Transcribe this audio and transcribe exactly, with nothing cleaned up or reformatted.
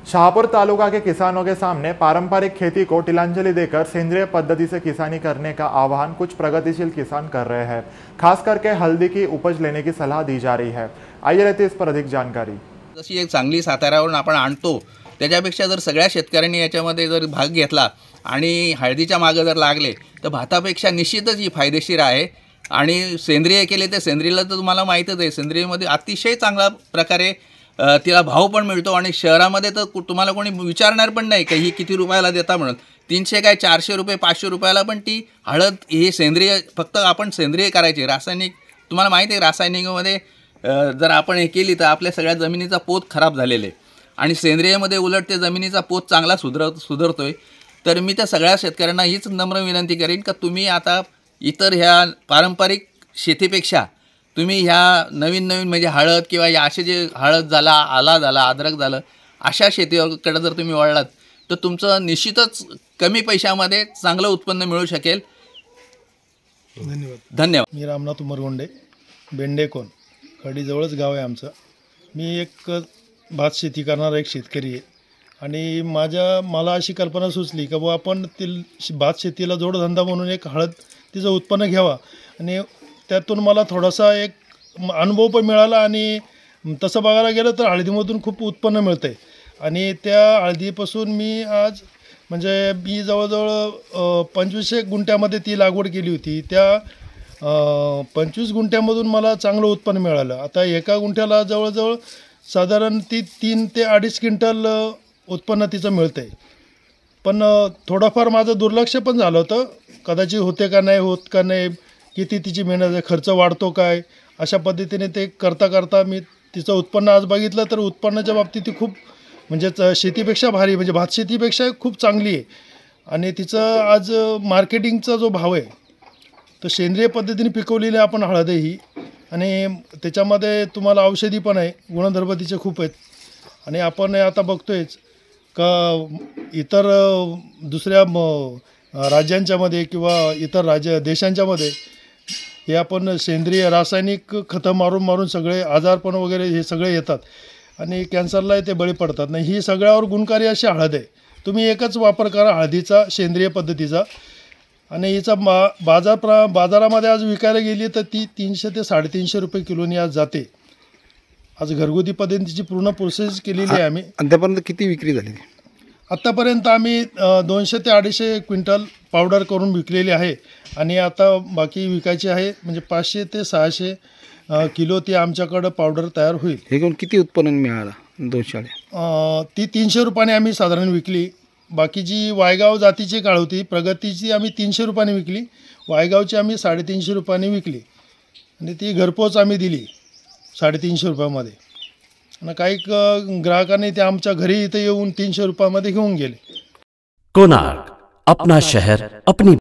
शाहपुर तालुका के किसानों के सामने पारंपरिक खेती को तिलांजलि देकर सेंद्रीय पद्धति से किसानी करने का आह्वान कुछ प्रगतिशील किसान कर रहे हैं। खास करके हल्दी की उपज लेने की सलाह दी जा रही है। आइए लेते इस पर अधिक जानकारी। जशी एक चांगली साताऱ्यावरून आपण आणतो त्याच्यापेक्षा जर सगळ्या शेतकऱ्यांनी याच्यामध्ये जर भाग घेतला आणि हळदीच्या मागे जर लागले तर भातापेक्षा निश्चितच ही फायदेशीर आहे। आणि सेंद्रिय केले तर सेंद्रियला तर तुम्हाला माहीतच आहे, सेंद्रियमध्ये अतिशय चांगला प्रकारे तिला भाव पण मिळतो आणि शहरामध्ये तर तुम्हाला कोणी विचारणार पण नाही की ही किती रुपयाला देता म्हणून। तीनशे काय चारशे रुपये पाचशे रुपयाला पण ती हळद ही सेंद्रिय, फक्त आपण सेंद्रिय करायची। रासायनिक तुम्हाला माहिती आहे, रासायनिकमध्ये जर आपण हे केली तर आपल्या सगळ्या जमिनीचा पोत खराब झालेले आणि सेंद्रियमध्ये उलट ते जमिनीचा पोत चांगला सुधर सुधारतोय। तर मी त्या सगळ्या शेतकऱ्यांना हीच नम्र विनंती करीन की तुम्ही आता इतर ह्या पारंपरिक शेतीपेक्षा तुम्ही ह्या नवीन नवीन म्हणजे हळद किंवा या असे जे हळद झाला, आला झाला, अद्रक झालं, अशा शेतीकडे जर तुम्ही वळलात तर तुमचं निश्चितच कमी पैशामध्ये चांगलं उत्पन्न मिळू शकेल। धन्यवाद धन्यवाद। मी रामनाथ उमरगोंडे, बेंडेकोन खडीजवळच गाव आहे आमचं। मी एक भात शेती करणारा एक शेतकरी आहे आणि माझ्या मला अशी कल्पना सुचली की बुवा आपण ती भात शेतीला जोडधंदा म्हणून एक हळद तिचं उत्पन्न घ्यावा आणि त्यातून मला थोडासा एक अनुभव पण मिळाला। आणि तसं बघायला गेलं तर हळदीमधून खूप उत्पन्न मिळतं आहे आणि त्या हळदीपासून मी आज म्हणजे मी जवळजवळ पंचवीसशे गुंठ्यामध्ये ती लागवड केली होती। त्या पंचवीस गुंठ्यामधून मला चांगलं उत्पन्न मिळालं। आता एका गुंठ्याला जवळजवळ साधारण ती तीन ते अडीच क्विंटल उत्पन्न तिचं मिळतं आहे। पण थोडंफार माझं दुर्लक्ष पण झालं होतं, कदाचित होते का नाही होत का नाही, किती तिची मेहनत आहे, खर्च वाढतो काय, अशा पद्धतीने ते करता करता मी तिचं उत्पन्न आज बघितलं तर उत्पन्नाच्या बाबतीत ती खूप म्हणजे शेतीपेक्षा भारी, म्हणजे भात शेतीपेक्षा खूप चांगली आहे। आणि तिचं आज मार्केटिंगचा जो भाव आहे तो सेंद्रिय पद्धतीने पिकवलेली आपण हळद आहे ही, आणि त्याच्यामध्ये तुम्हाला औषधी पण आहे, गुणधर्म तिचे खूप आहेत। आणि आपण आता बघतोयच का इतर दुसऱ्या राज्यांच्यामध्ये किंवा इतर राज्य देशांच्यामध्ये हे आपण सेंद्रिय रासायनिक खतं मारून मारून सगळे आजारपण वगैरे हे सगळे येतात आणि कॅन्सरला ते बळी पडतात। नाही, ही सगळ्यावर गुणकारी अशी हळद आहे। तुम्ही एकच वापर करा हळदीचा सेंद्रिय पद्धतीचा, आणि हिचा बा बाजार प्र बाजारामध्ये आज विकायला गेली तर ती तीनशे ते साडेतीनशे रुपये किलोनी आज जाते। आज घरगुती पद्धतीची पूर्ण प्रोसेस केलेली आहे आम्ही। आतापर्यंत किती विक्री झाली? आत्तापर्यंत आम्ही दोनशे ते अडीचशे क्विंटल पावडर करून विकलेली आहे आणि आता बाकी विकायची आहे, म्हणजे पाचशे ते सहाशे किलो ती आमच्याकडं पावडर तयार होईल। हे घेऊन किती उत्पन्न मिळालं? दोनशे ती तीनशे रुपयाने आम्ही साधारण विकली। बाकीची वायगाव जातीची काळ होती, प्रगतीची आम्ही तीनशे रुपयाने विकली, वायगावची आम्ही साडेतीनशे रुपयाने विकली आणि ती घरपोच आम्ही दिली साडेतीनशे रुपयामध्ये। आणि काही ग्राहकांनी ते आमच्या घरी इथे येऊन तीनशे रुपयामध्ये घेऊन गेले। कोणार्क, अपना शहर अपनी